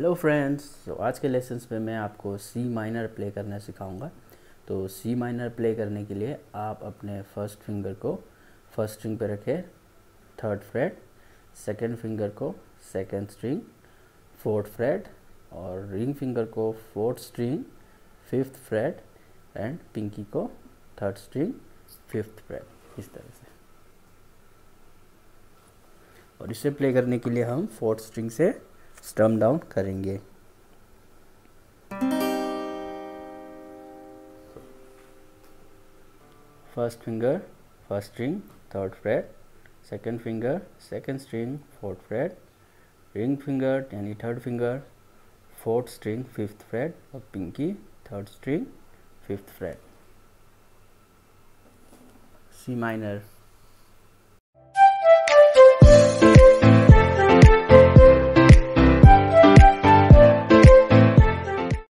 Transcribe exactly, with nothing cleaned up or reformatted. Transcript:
Hello friends, तो आज के लेसन्स में मैं आपको सी माइनर प्ले करना सिखाऊंगा। तो सी माइनर प्ले करने के लिए आप अपने फर्स्ट फिंगर को फर्स्ट स्ट्रिंग पे रखें, थर्ड फ्रेट, सेकंड फिंगर को सेकंड स्ट्रिंग, फोर्थ फ्रेट, और रिंग फिंगर को fourth string, fifth fret, and pinky को थर्ड स्ट्रिंग, फिफ्थ फ्रेट, इस तरह से। और इसे प्ले करने के लिए हम फोर्थ स्ट्रिंग से स्ट्रम डाउन करेंगे। First finger first string third fret, second finger second string fourth fret, ring finger यानी third finger fourth string fifth fret, और pinky third string fifth fret. C minor.